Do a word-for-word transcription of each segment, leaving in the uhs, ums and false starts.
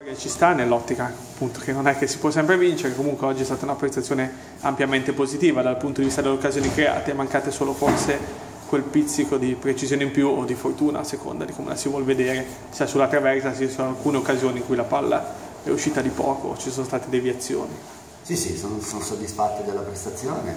Ci sta nell'ottica appunto che non è che si può sempre vincere, comunque oggi è stata una prestazione ampiamente positiva dal punto di vista delle occasioni create, mancate solo forse quel pizzico di precisione in più o di fortuna a seconda di come la si vuol vedere, sia sulla traversa sia su alcune occasioni in cui la palla è uscita di poco, ci sono state deviazioni. Sì, sì, sono, sono soddisfatto della prestazione,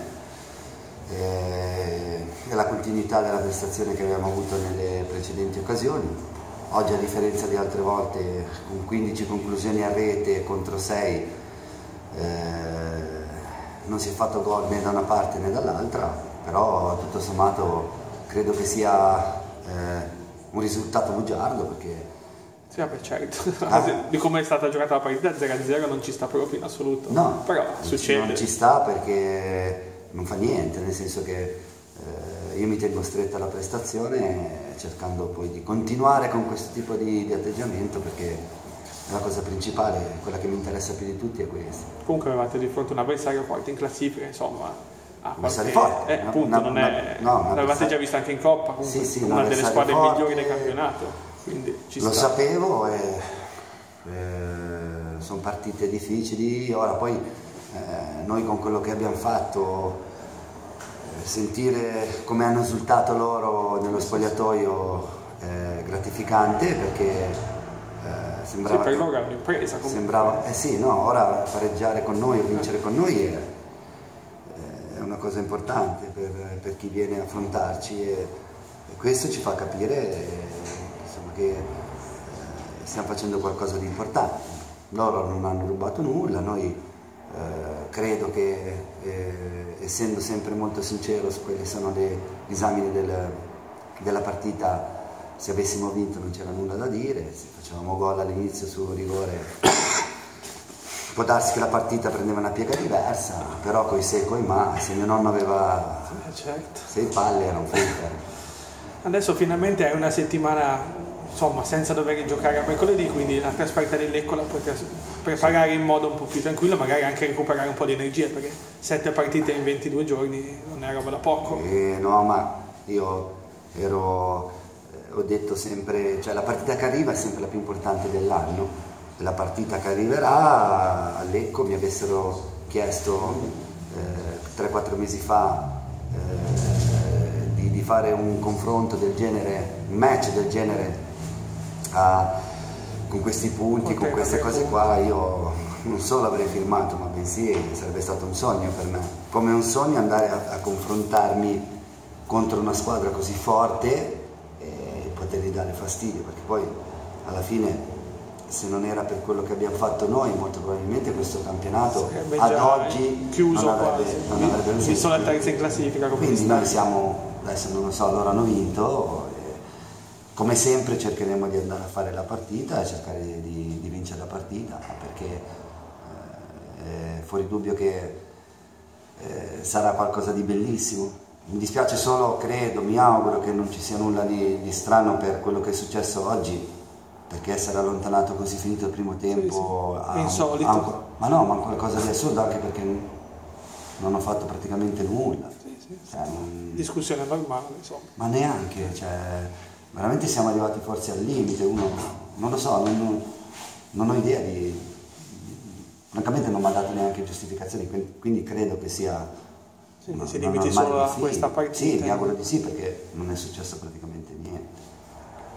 eh, della continuità della prestazione che abbiamo avuto nelle precedenti occasioni. Oggi, a differenza di altre volte, con quindici conclusioni a rete contro sei, eh, non si è fatto gol né da una parte né dall'altra, però tutto sommato credo che sia eh, un risultato bugiardo, perché... Sì, vabbè, certo, ah. di come è stata giocata la partita zero a zero non ci sta proprio in assoluto, no, però succede. Non ci sta perché non fa niente, nel senso che eh, io mi tengo stretta alla prestazione cercando poi di continuare con questo tipo di, di atteggiamento, perché la cosa principale, quella che mi interessa più di tutti, è questa. Comunque avevate di fronte un avversario forte in classifica, insomma, ah, qualche... forte, eh, appunto, una, non è... no, l'avevate già visto anche in Coppa, comunque, sì, sì, una delle squadre forte, migliori del campionato, quindi ci lo sta. sapevo, e, eh, sono partite difficili. Ora poi eh, noi con quello che abbiamo fatto, sentire come hanno esultato loro nello spogliatoio è gratificante, perché eh, sembrava, sì, per loro è un'impresa sembrava, eh sì, no, ora pareggiare con noi o vincere con noi è, è una cosa importante per, per chi viene a affrontarci, e, e questo ci fa capire eh, insomma, che eh, stiamo facendo qualcosa di importante. Loro non hanno rubato nulla, noi Uh, credo che eh, essendo sempre molto sincero su quelli che sono le disamine del, della partita, se avessimo vinto non c'era nulla da dire, se facevamo gol all'inizio sul rigore può darsi che la partita prendeva una piega diversa, però coi se e coi ma, se mio nonno aveva eh, certo. sei palle era un finta. Adesso finalmente è una settimana, insomma, senza dover giocare a mercoledì, quindi la trasferta del Lecco la puoi preparare in modo un po' più tranquillo, magari anche recuperare un po' di energia, perché sette partite in ventidue giorni non è roba da poco. Eh, no, ma io ero, eh, ho detto sempre, cioè la partita che arriva è sempre la più importante dell'anno. La partita che arriverà a Lecco, mi avessero chiesto eh, tre quattro mesi fa eh, di, di fare un confronto del genere, un match del genere, a, con questi punti, okay, con queste cose qua, io non solo avrei firmato, ma bensì sarebbe stato un sogno per me. Come un sogno andare a, a confrontarmi contro una squadra così forte e potergli dare fastidio, perché poi alla fine, se non era per quello che abbiamo fatto noi, molto probabilmente questo campionato ad oggi chiuso, non avrebbe, non avrebbe visto la terza in classifica. Quindi noi siamo, adesso non lo so, loro hanno vinto. Come sempre cercheremo di andare a fare la partita e cercare di, di vincere la partita, perché eh, è fuori dubbio che eh, sarà qualcosa di bellissimo. Mi dispiace solo, credo, mi auguro che non ci sia nulla di, di strano per quello che è successo oggi, perché essere allontanato così finito il primo tempo sì, sì. È insolito. Ha un, ma no, ma qualcosa di assurdo, anche perché non ho fatto praticamente nulla. Sì, sì. Cioè, non... discussione normale, insomma. Ma neanche, cioè... veramente siamo arrivati forse al limite, uno non lo so, non, non ho idea di, francamente non mi ha dato neanche giustificazioni, quindi credo che sia sì, una, si limiti solo a sì, questa partita. Sì, mi auguro di sì, perché non è successo praticamente niente.